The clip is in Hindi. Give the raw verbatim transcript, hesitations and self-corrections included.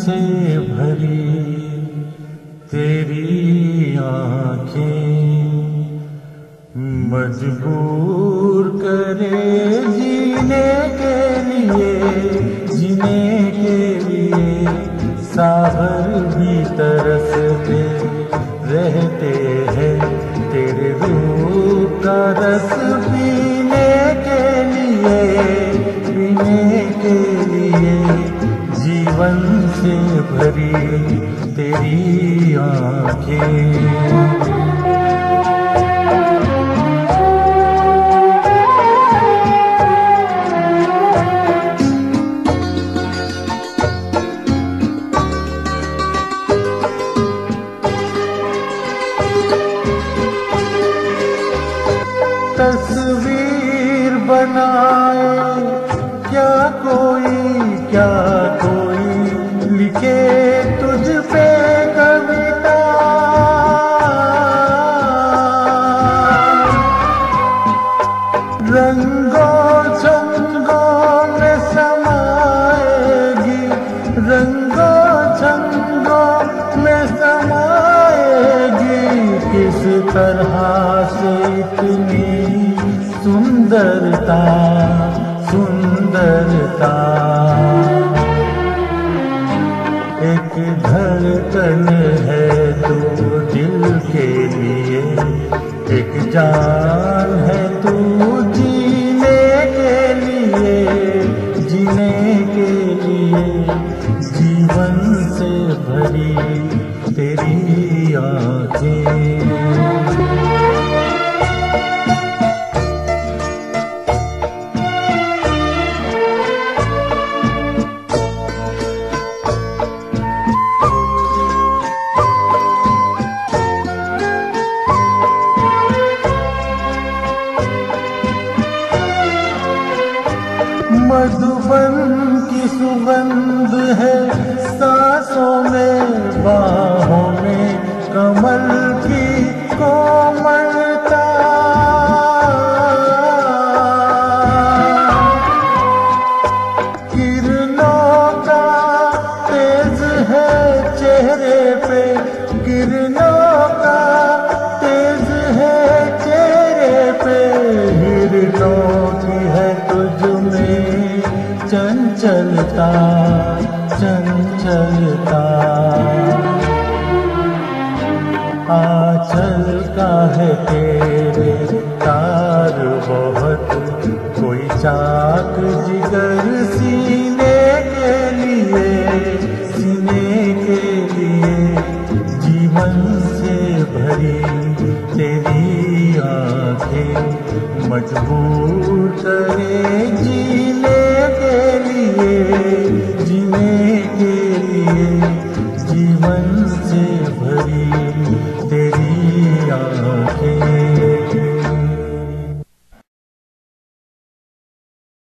से भरी तेरी आँखें मजबूर करे जीने के लिए, जीने के लिए सागर भी तरसते रहते हैं तेरे रूप का रस पीने के लिए, पीने के लिए जीवन से भरी तेरी आँखें। तस्वीर बनाए क्या कोई, क्या कोई लिखे तुझ पे कविता, रंगों छंगों में समाएगी, रंगों छंगों में समाएगी। किस तरह से इतनी सुंदरता, सुंदरता एक धड़कन है तू दिल के लिए, एक जान है तू जीने के लिए, जीने के लिए जीवन से भरी तेरी आँखें। मधुबन की सुगंध है सांसों में, बाहों में कमल की कोमलता, किरणों का तेज है चेहरे पे, किरणों का तेज है चेहरे पे, हिरणों की है तुझ में चंचलता, चंचलता आंचल का है तेरे तार बहुत, कोई चाक जिगर